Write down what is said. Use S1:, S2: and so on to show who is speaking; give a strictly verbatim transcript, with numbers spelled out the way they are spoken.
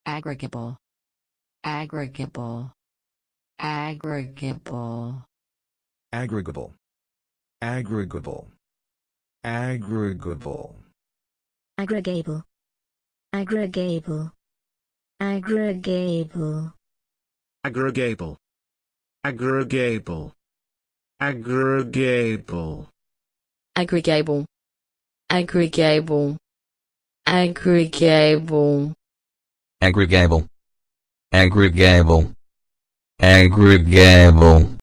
S1: aggregable, aggregable, aggregable,
S2: aggregable, aggregable, aggregable,
S3: aggregable, aggregable, aggregable,
S4: aggregable, aggregable, aggregable,
S5: aggregable, aggregable, aggregable,
S6: aggregable, aggregable, aggregable.